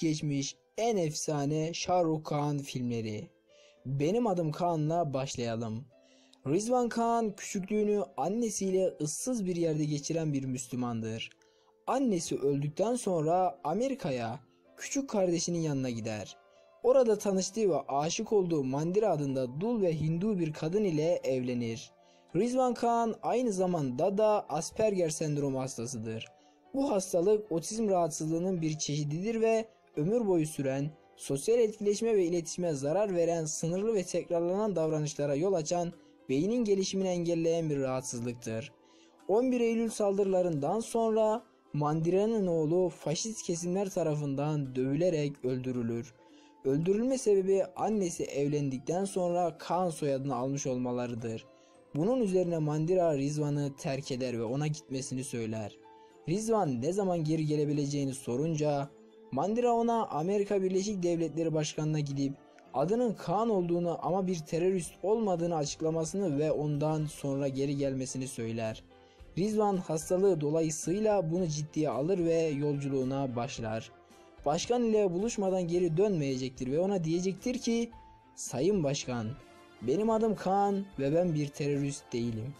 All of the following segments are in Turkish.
geçmiş en efsane Shah Rukh Khan filmleri. Benim adım Kaan'la başlayalım. Rizvan Khan küçüklüğünü annesiyle ıssız bir yerde geçiren bir Müslümandır. Annesi öldükten sonra Amerika'ya küçük kardeşinin yanına gider. Orada tanıştığı ve aşık olduğu Mandira adında dul ve Hindu bir kadın ile evlenir. Rizvan Khan aynı zamanda da Asperger sendromu hastasıdır. Bu hastalık otizm rahatsızlığının bir çeşididir ve ömür boyu süren, sosyal etkileşime ve iletişime zarar veren, sınırlı ve tekrarlanan davranışlara yol açan, beynin gelişimini engelleyen bir rahatsızlıktır. 11 Eylül saldırılarından sonra Mandira'nın oğlu faşist kesimler tarafından dövülerek öldürülür. Öldürülme sebebi annesi evlendikten sonra Khan soyadını almış olmalarıdır. Bunun üzerine Mandira Rizvan'ı terk eder ve ona gitmesini söyler. Rizvan ne zaman geri gelebileceğini sorunca Mandira ona Amerika Birleşik Devletleri Başkanı'na gidip adının Khan olduğunu ama bir terörist olmadığını açıklamasını ve ondan sonra geri gelmesini söyler. Rizvan hastalığı dolayısıyla bunu ciddiye alır ve yolculuğuna başlar. Başkan ile buluşmadan geri dönmeyecektir ve ona diyecektir ki "Sayın Başkan, benim adım Khan ve ben bir terörist değilim."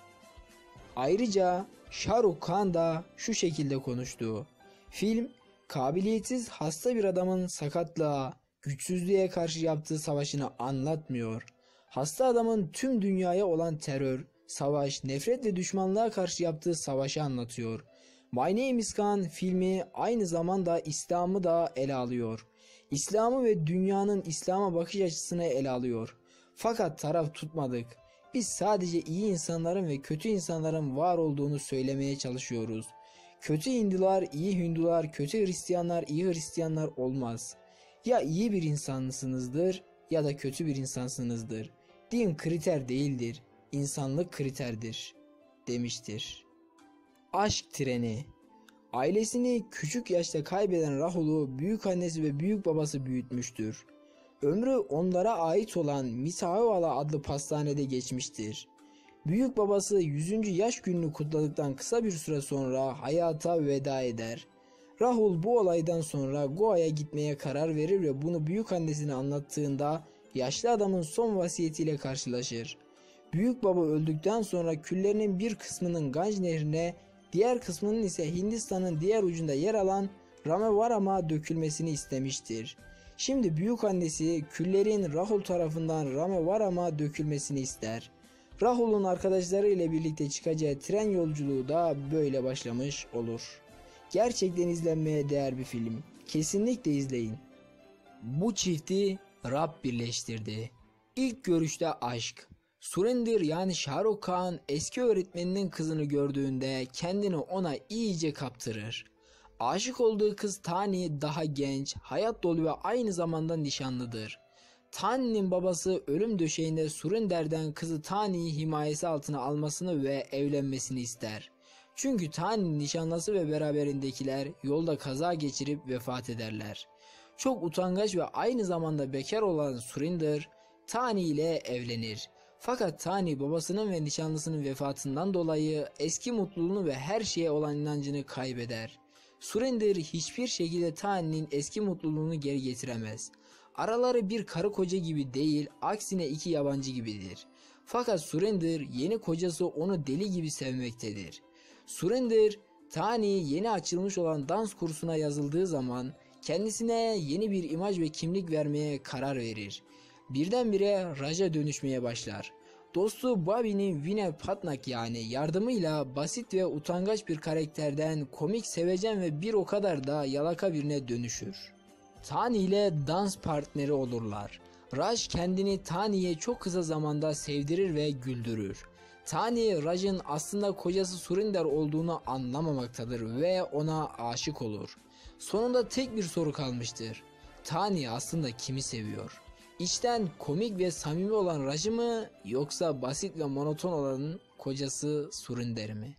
Ayrıca Shah Rukh Khan da şu şekilde konuştu. Film, kabiliyetsiz hasta bir adamın sakatlığa, güçsüzlüğe karşı yaptığı savaşını anlatmıyor. Hasta adamın tüm dünyaya olan terör, savaş, nefret ve düşmanlığa karşı yaptığı savaşı anlatıyor. My Name is Khan filmi aynı zamanda İslam'ı da ele alıyor. İslam'ı ve dünyanın İslam'a bakış açısını ele alıyor. Fakat taraf tutmadık. Biz sadece iyi insanların ve kötü insanların var olduğunu söylemeye çalışıyoruz. Kötü Hindular, iyi Hindular, kötü Hristiyanlar, iyi Hristiyanlar olmaz. Ya iyi bir insansınızdır ya da kötü bir insansınızdır. Din kriter değildir, insanlık kriterdir, demiştir. Aşk treni. Ailesini küçük yaşta kaybeden Rahul'u büyükannesi ve büyük babası büyütmüştür. Ömrü onlara ait olan Misahavala adlı pastanede geçmiştir. Büyük babası 100. yaş gününü kutladıktan kısa bir süre sonra hayata veda eder. Rahul bu olaydan sonra Goa'ya gitmeye karar verir ve bunu büyükannesine anlattığında yaşlı adamın son vasiyetiyle karşılaşır. Büyük baba öldükten sonra küllerinin bir kısmının Ganj nehrine, diğer kısmının ise Hindistan'ın diğer ucunda yer alan Ramevaram'a dökülmesini istemiştir. Şimdi büyükannesi küllerin Rahul tarafından Ramevaram'a dökülmesini ister. Rahul'un arkadaşları ile birlikte çıkacağı tren yolculuğu da böyle başlamış olur. Gerçekten izlenmeye değer bir film. Kesinlikle izleyin. Bu çifti Rab birleştirdi. İlk görüşte aşk. Surinder yani Shah Rukh Khan eski öğretmeninin kızını gördüğünde kendini ona iyice kaptırır. Aşık olduğu kız Tani daha genç, hayat dolu ve aynı zamanda nişanlıdır. Tani'nin babası ölüm döşeğinde Surinder'den kızı Tani'yi himayesi altına almasını ve evlenmesini ister. Çünkü Tani'nin nişanlısı ve beraberindekiler yolda kaza geçirip vefat ederler. Çok utangaç ve aynı zamanda bekar olan Surinder, Tani ile evlenir. Fakat Tani babasının ve nişanlısının vefatından dolayı eski mutluluğunu ve her şeye olan inancını kaybeder. Surinder hiçbir şekilde Tani'nin eski mutluluğunu geri getiremez. Araları bir karı koca gibi değil, aksine iki yabancı gibidir. Fakat Surinder yeni kocası onu deli gibi sevmektedir. Surinder, Tani yeni açılmış olan dans kursuna yazıldığı zaman kendisine yeni bir imaj ve kimlik vermeye karar verir. Birdenbire Raja dönüşmeye başlar. Dostu Bobby'nin Vinay Patnak yani yardımıyla basit ve utangaç bir karakterden komik, sevecen ve bir o kadar da yalaka birine dönüşür. Tani ile dans partneri olurlar. Raj kendini Tani'ye çok kısa zamanda sevdirir ve güldürür. Tani, Raj'ın aslında kocası Surinder olduğunu anlamamaktadır ve ona aşık olur. Sonunda tek bir soru kalmıştır. Tani aslında kimi seviyor? İçten komik ve samimi olan Raj'ı mı yoksa basit ve monoton olan kocası Surinder mi?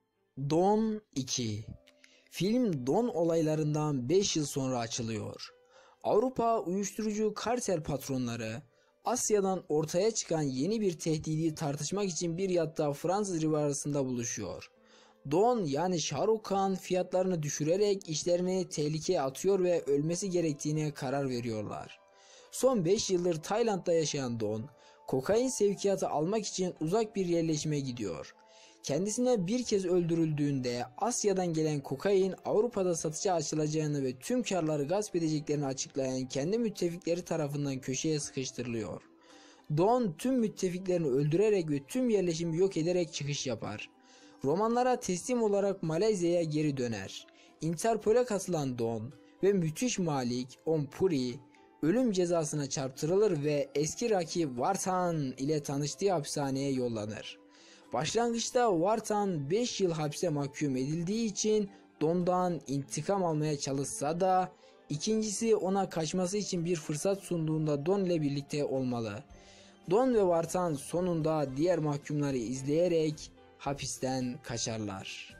Don 2. Film Don olaylarından 5 yıl sonra açılıyor. Avrupa uyuşturucu kartel patronları Asya'dan ortaya çıkan yeni bir tehdidi tartışmak için bir yatta Fransız rivarasında buluşuyor. Don yani Shah Rukh Khan fiyatlarını düşürerek işlerini tehlikeye atıyor ve ölmesi gerektiğine karar veriyorlar. Son 5 yıldır Tayland'da yaşayan Don, kokain sevkiyatı almak için uzak bir yerleşime gidiyor. Kendisine bir kez öldürüldüğünde Asya'dan gelen kokain Avrupa'da satışa açılacağını ve tüm karları gasp edeceklerini açıklayan kendi müttefikleri tarafından köşeye sıkıştırılıyor. Don tüm müttefiklerini öldürerek ve tüm yerleşimi yok ederek çıkış yapar. Romanlara teslim olarak Malezya'ya geri döner. Interpol'e katılan Don ve müthiş Malik Ompuri ölüm cezasına çarptırılır ve eski rakip Vartan ile tanıştığı hapishaneye yollanır. Başlangıçta Vartan 5 yıl hapse mahkum edildiği için Don'dan intikam almaya çalışsa da ikincisi ona kaçması için bir fırsat sunduğunda Don ile birlikte olmalı. Don ve Vartan sonunda diğer mahkumları izleyerek hapisten kaçarlar.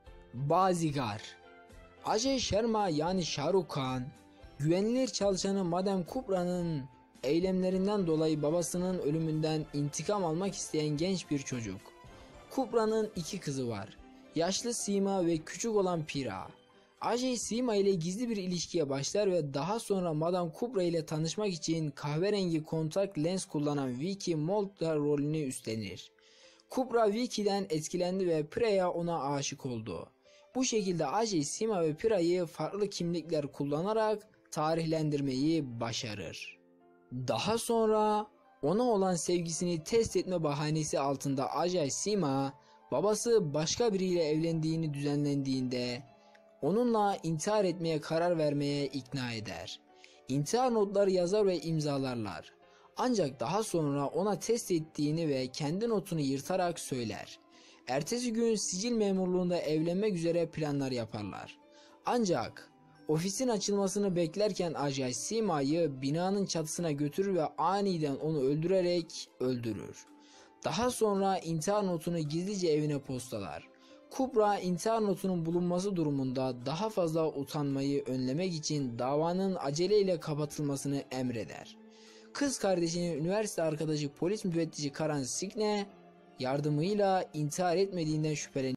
Bazigar Ajay Sharma yani Shah Rukh Khan, güvenilir çalışanı Madame Kubra'nın eylemlerinden dolayı babasının ölümünden intikam almak isteyen genç bir çocuk. Kubra'nın 2 kızı var. Yaşlı Seema ve küçük olan Pira. Ajay Seema ile gizli bir ilişkiye başlar ve daha sonra Madame Kubra ile tanışmak için kahverengi kontak lens kullanan Vicky Molta rolünü üstlenir. Kubra Vicky'den etkilendi ve Pira'ya ona aşık oldu. Bu şekilde Ajay Seema ve Pira'yı farklı kimlikler kullanarak tarihlendirmeyi başarır. Daha sonra ona olan sevgisini test etme bahanesi altında Ajay Seema, babası başka biriyle evlendiğini düzenlendiğinde onunla intihar etmeye karar vermeye ikna eder. İntihar notları yazar ve imzalarlar. Ancak daha sonra ona test ettiğini ve kendi notunu yırtarak söyler. Ertesi gün sicil memurluğunda evlenmek üzere planlar yaparlar. Ancak ofisin açılmasını beklerken Ajay Seema'yı binanın çatısına götürür ve aniden onu öldürerek öldürür. Daha sonra intihar notunu gizlice evine postalar. Kubra intihar notunun bulunması durumunda daha fazla utanmayı önlemek için davanın aceleyle kapatılmasını emreder. Kız kardeşinin üniversite arkadaşı polis müfettişi Karan Sikne yardımıyla intihar etmediğinden şüpheleniyor.